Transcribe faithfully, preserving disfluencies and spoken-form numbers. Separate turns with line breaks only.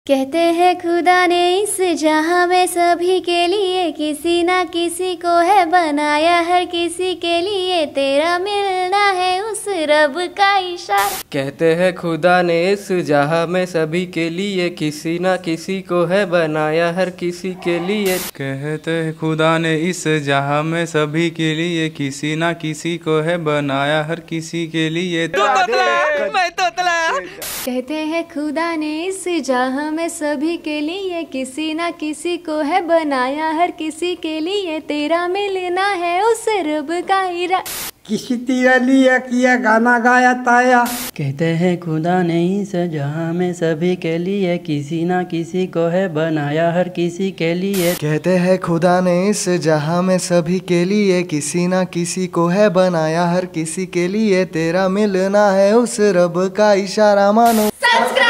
कहते हैं खुदा ने इस जहां में सभी के लिए किसी ना किसी को है बनाया, हर किसी के लिए तेरा मिलना है उस रब का इशारा।
कहते हैं खुदा ने इस जहां में सभी के लिए किसी ना किसी को है बनाया, हर किसी के लिए।
कहते हैं खुदा ने इस जहां में सभी के लिए किसी ना किसी को है बनाया, हर किसी के लिए।
तो तोतला, मैं तोतला।
कहते हैं खुदा ने इस जहां में सभी के लिए किसी ना किसी को है बनाया, हर किसी के लिए तेरा मिलना है उस रब का इरादा।
किसी तेरा लिया किया गाना गाया ताया।
कहते हैं खुदा ने इस जहां में सभी के लिए किसी ना किसी को है बनाया, हर किसी के लिए।
कहते हैं खुदा ने इस जहां में सभी के लिए किसी ना किसी को है बनाया, हर किसी के लिए तेरा मिलना है उस रब का इशारा मानो।